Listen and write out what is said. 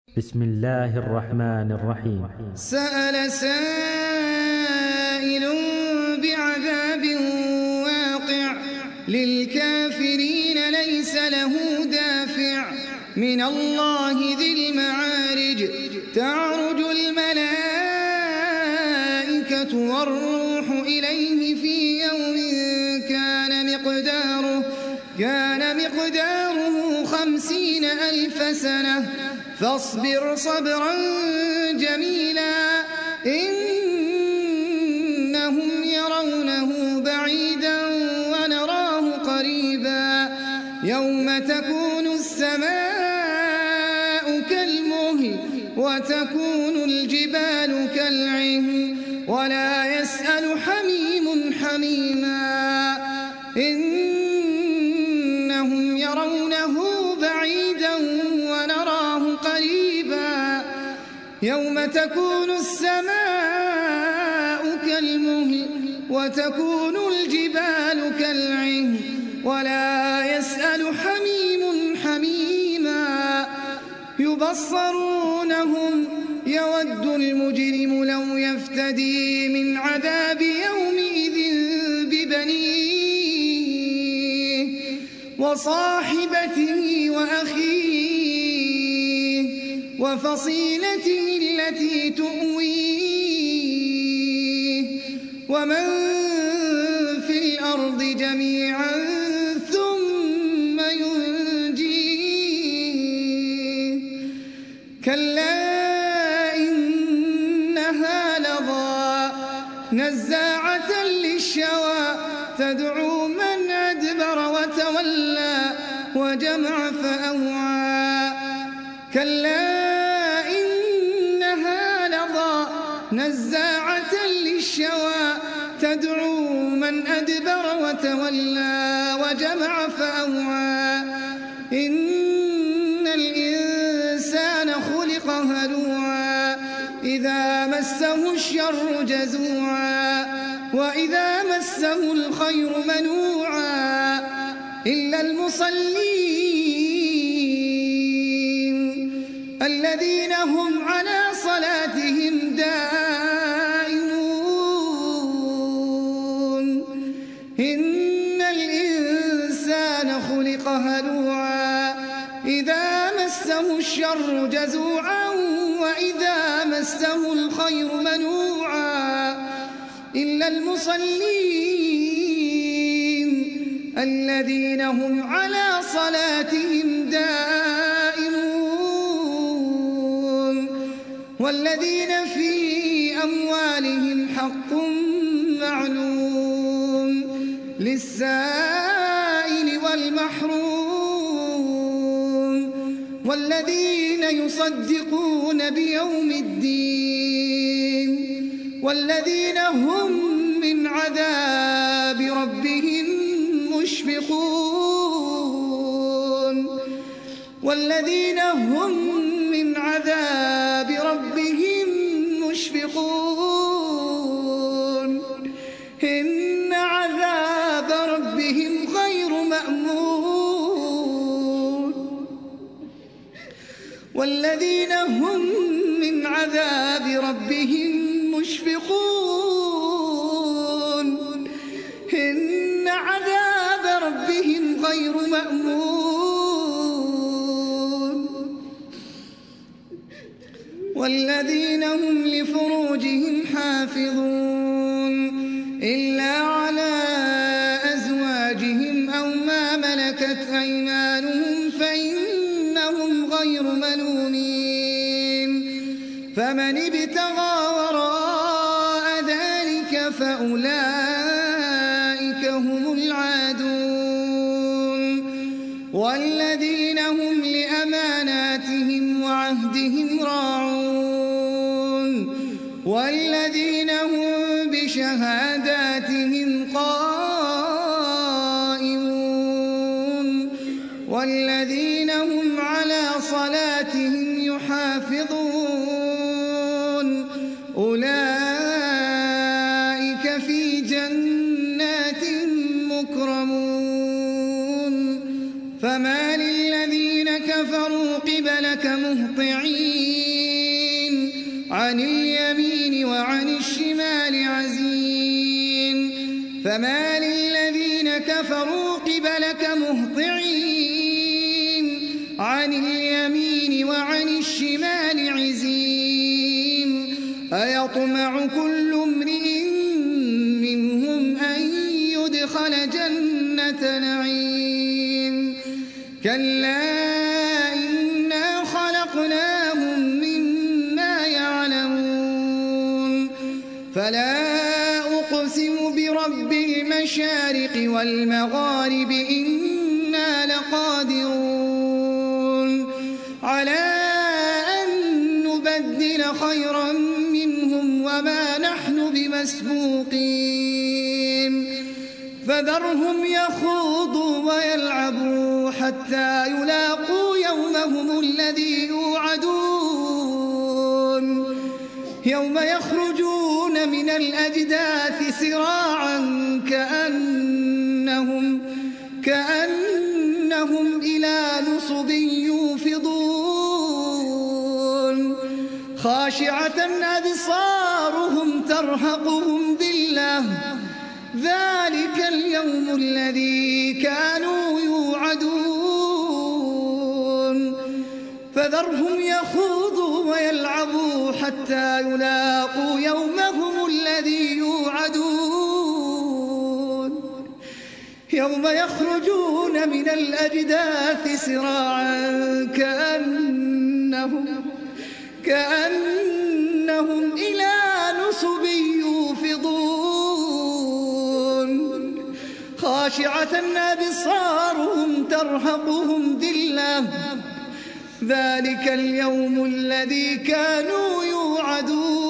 بسم الله الرحمن الرحيم. سأل سائل بعذاب واقع للكافرين ليس له دافع من الله ذي المعارج تعرج الملائكة والروح إليه في يوم كان مقداره 50,000 سنة فاصبر صبرا جميلا إنهم يرونه بعيدا ونراه قريبا يوم تكون السماء كالمهل وتكون الجبال كالعهن ولا يسأل حميم حميما إنهم يرونه بعيدا ونراه قريبا يوم تكون السماء كالمهل وتكون الجبال كالعهن ولا يسأل حميم حميما يبصرونهم يود المجرم لو يفتدي من عذاب يومئذ ببنيه وصاحبته وأخيه وفصيلته التي تؤويه ومن في الأرض جميعا ثم ينجيه كلا إنها لظى نزاعة للشوى تدعو من أدبر وتولى وجمع فأوعى كلا إنها لظى نزاعة للشوى تدعو من أدبر وتولى وجمع فأوعى إن الإنسان خلق هلوعا إذا مسه الشر جزوعا وإذا مسه الخير منوعا إلا المصلين الذين هم على صلاتهم دائمون إن الإنسان خلق هلوعا إذا مسه الشر جزوعا وإذا مسه الخير منوعا إلا المصلين الذين هم على صلاتهم دائمون والذين في أموالهم حق معلوم للسائل والمحروم والذين يصدقون بيوم الدين والذين هم من عذاب ربهم مشفقون والذين هم من عذاب ربهم مشفقون إن عذاب ربهم غير مأمون والذين هم من عذاب ربهم مشفقون إن عذاب ربهم غير مأمون والذين هم لفروجهم حافظون إلا على أزواجهم أو ما ملكت أيمانهم فإنهم غير ملومين فمن ابتغى وراء ذلك فأولئك هم العادون والذين هم لأماناتهم وعهدهم راعون والذين هم بشهاداتهم قائمون والذين هم على صلاتهم يحافظون أولئك في جنات مكرمون فما للذين كفروا قبلك مهطعين عن اليمين وعن الشمال عزين فما للذين كفروا قبلك مهطعين عن اليمين وعن الشمال عزين أيطمع كل امرئ منهم أن يدخل جنة نعيم كلا إنا خلقناهم مما يعلمون فلا أقسم برب المشارق والمغارب إنا لقادرون على أن نبدل خيرا منهم وما نحن بمسبوقين فذرهم يخوضوا ويلعبوا حتى يلاقوا يومهم الذي يوعدون يوم يخرجون من الأجداث سراعا كأنهم إلى نصب يوفضون خاشعة أبصارهم ترهقهم ذلة ذلك اليوم الذي كانوا يوعدون فذرهم يخوضوا ويلعبوا حتى يلاقوا يومهم الذي يوعدون يوم يخرجون من الأجداث سراعا كأنهم إلى نصب يوفضون خاشعة أبصارهم ترهقهم ذلة ذلك اليوم الذي كانوا يوعدون